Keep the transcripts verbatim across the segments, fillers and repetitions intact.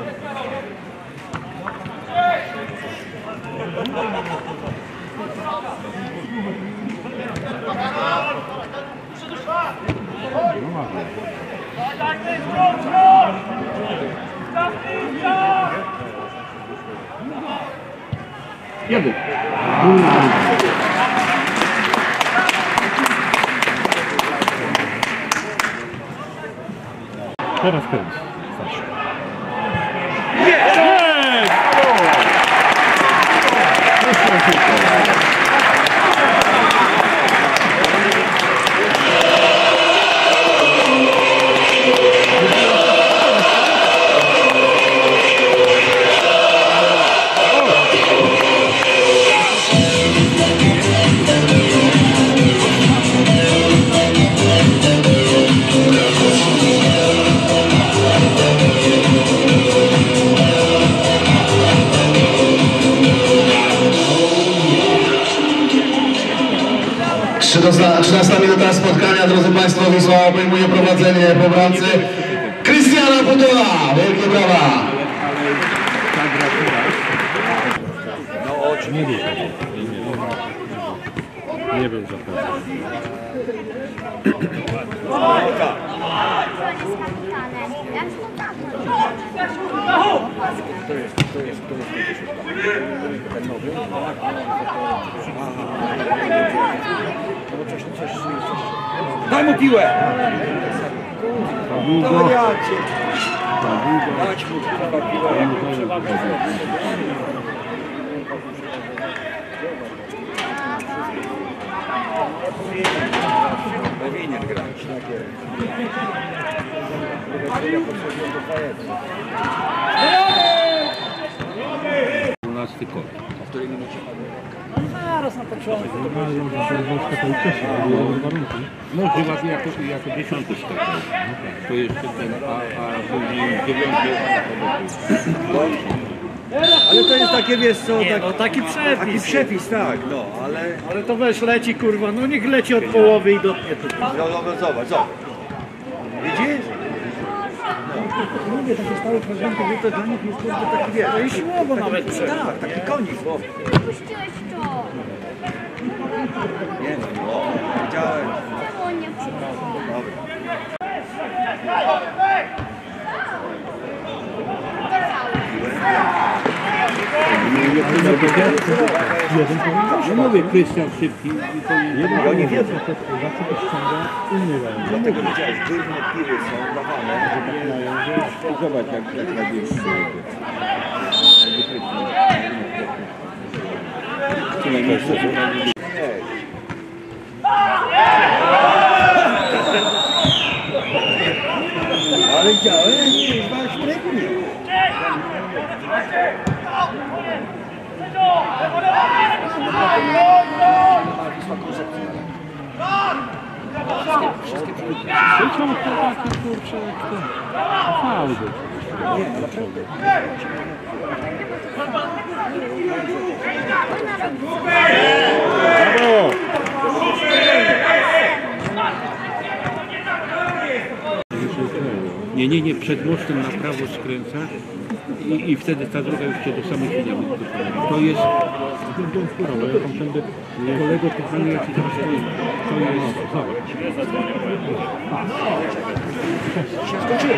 Jeden. Teraz kręć. Jest! trzynasta minuta spotkania, drodzy Państwo, Wisła obejmuje prowadzenie po bramce Krystiana Putola. Wielkie brawa! No oczy nie był. Nie był za pewno. To jest, to jest, to jest ten nowy. Coś, coś, coś. Daj mu piłę! No ja cię! Dać mu piłę, jak mu przewagę. Powinien grać. dwunasty kod. A w której minucie? Zaraz na początku. No chyba jako, jako dziesiąty skakał. To jeszcze ten, a, a później dziewiąty. Ale to jest takie, wiesz co, nie, tak, no, taki przepis. Taki przepis, tak, no, ale... Ale to weź leci, kurwa, no niech leci od połowy i dotnie tu. No, no, zobacz, zobacz. Widzisz? No. Mówię, to się stało prezentem, że to dla nich jest kurde taki, wiesz... To i siłowo nawet przepis. Tak, taki konik, bo... Puściłeś to! Nie no, no, widziałem. O, nie przyjechał. Dobra. No mówię, Krystian szybki i to Jeden, oni wiedzą. Dlatego widziałeś, górne piły są dawane. zobacz jak jak na dzieci. Ale widziałem, chyba szprytnie. Są takie kurcze jak ten. Fały. Nie, naprawdę. Brawo! Nie, nie, nie, przed mostem na prawo skręca i, i wtedy ta droga już cię do samej Świnia. To jest... Kolego, kochany, ja ci teraz powiem. To jest... Zobacz. Się skończyłeś.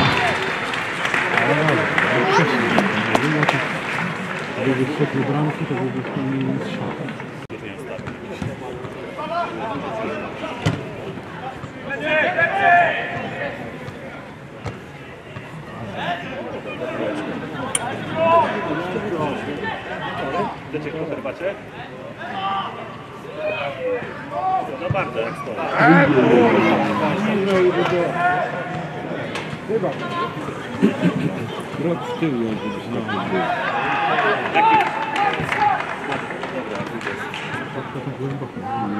Gdyby wszedł do bramki, to byłby wspomniany strzał. Chcecie w herbacie? No bardzo, jak stoi. Chyba. Krok w tył ją znowu był. Jaki? To tak głęboko.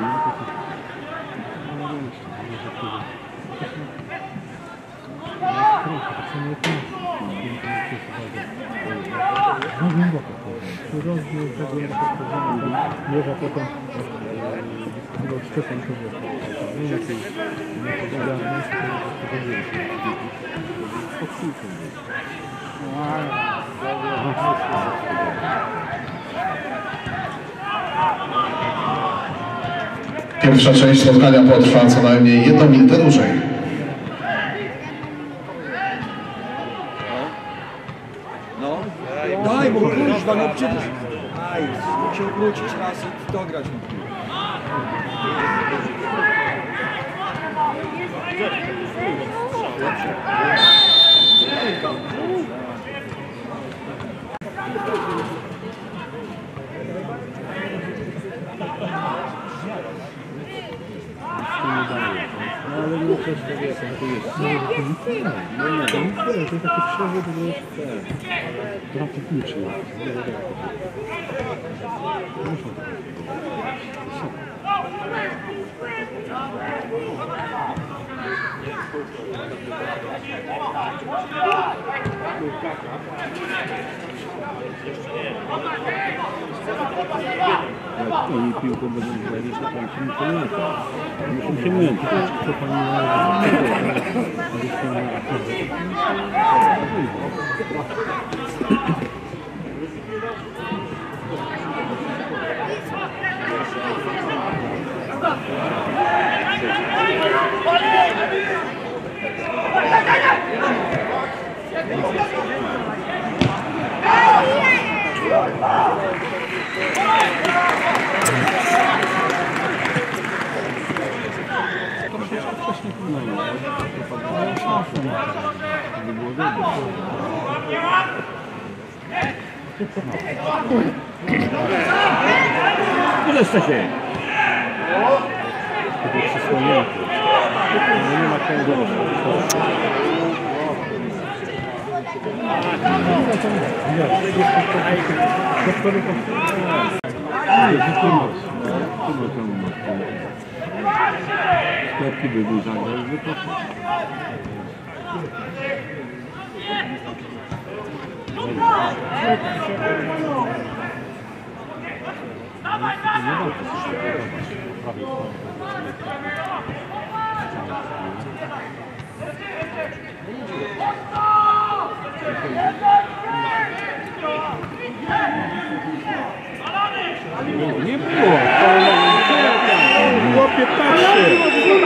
No głęboko. Rozdział tego mierza potem chyba Szczepan to było. Nie jakiej niepowiedzialności, to będzie pod piłką. Pierwsza część spotkania potrwa co najmniej jedną minutę dłużej. No, daj mu kurwa, no przecież... Aj, mógł się obrócić raz i dograć. Ale no też to jest, to jest. No, to nic nie ma. No, no, to nic nie ma. To jest taki przerzut, to jest trochę techniczny. Muszą to jak oni piłką będą grali, to tam się nie pamięta. Muszą się mylić, co pani ile jesteście? Takie przysłonięte. Nie ma kogo. Sklepki były zagrać, to nie było. Było piętnaście.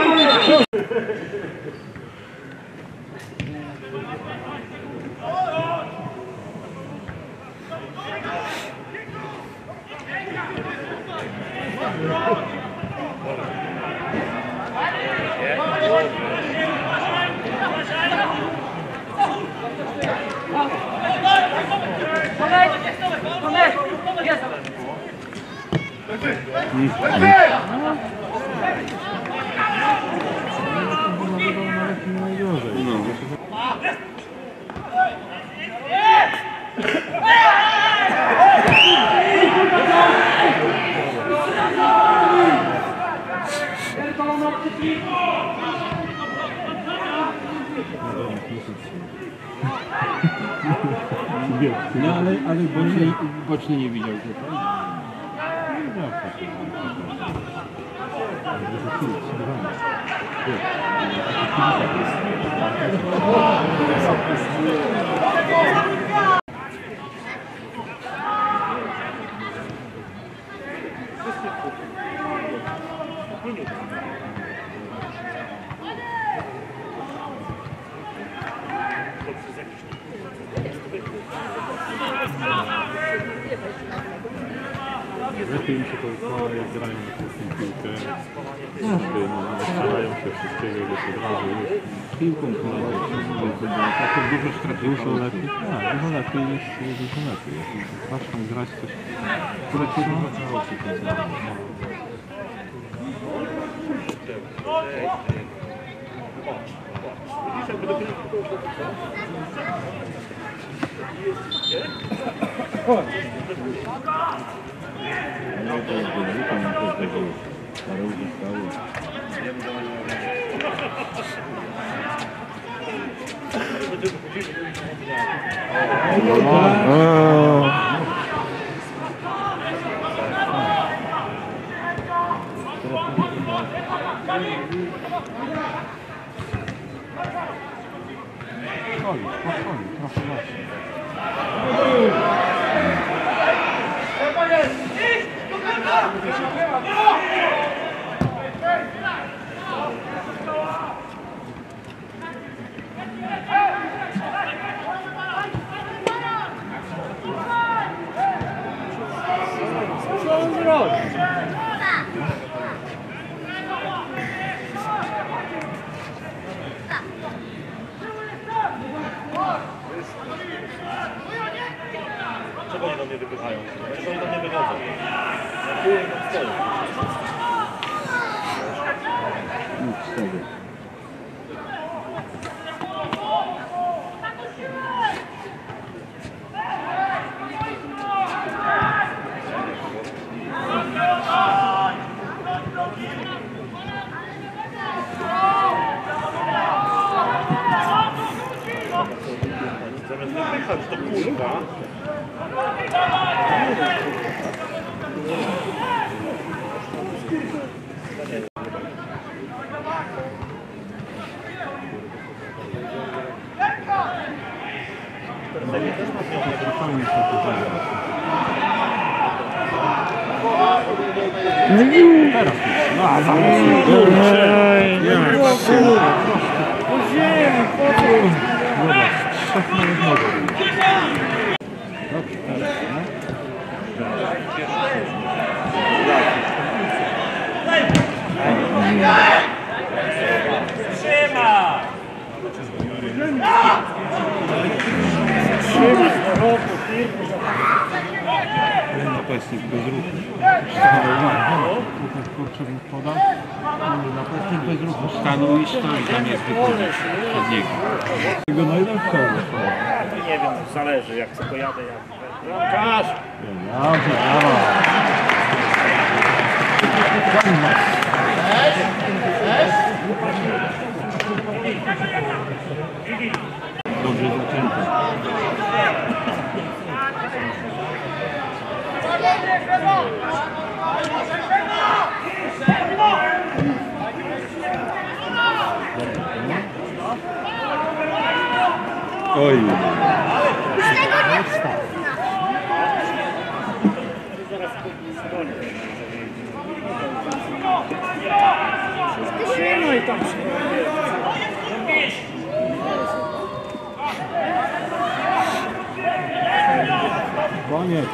No ale, ale boczny, boczny nie widział tutaj. Lepiej mi się to układa, jak grają na tą piłkę. Zawsze strzelają się wszystkiego już od razu. Piłką polają wszystko. Tak dużo straty. Dużo lepiej, tak, dużo lepiej jest, dużo lepiej. Jak patrzą grać coś, które się zwracało się to za. No to jest dobry, to na to tego parę zostało. Spokojnie, spokojnie. Co on robi? Czego oni do mnie wypychają? Dlaczego oni do mnie wychodzą? Ja tu i tam stoję. Nic z tego. Zamiast wypychać to kurwa. Fajnie się tutaj. Teraz no, a za Ej, nie ma kurwa. Po ziemi, po co? Zobacz, trzech na jednego. Dobrze, teraz, no. Trzyma z roku, kurwa. Napastnik bez ruchu. Tutaj kurczę bym podał. Napastnik bez ruchu. Stanął i stoi, tam jest wykonany od niego. Tego najlepszego. Nie wiem, zależy jak co pojadę, jak... Bramkarz! Dobrze, brawo. Dobrze zaczęto. Oj. Trzymaj tam się. Koniec.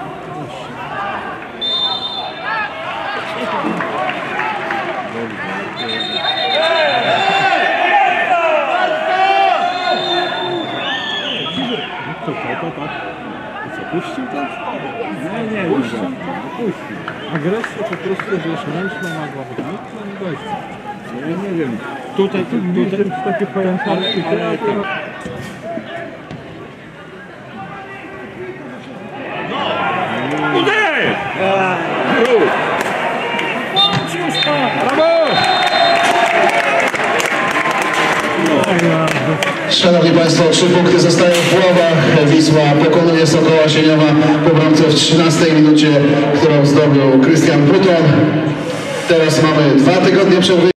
To co, to tak? I co, puścił to? Nie, nie, puścił to? Puścił. Agresja po prostu, wiesz, męczna nagła wynikła i gościa. Ja nie wiem. Tutaj, tu, tutaj jest takie pajączarki, ale to... Uderz! Brawo! Szanowni Państwo, trzy punkty zostają w Puławach. Wisła pokonuje Sokoła Sieniowa po bramce w trzynastej minucie, którą zdobył Krystian Puton. Teraz mamy dwa tygodnie przerwy.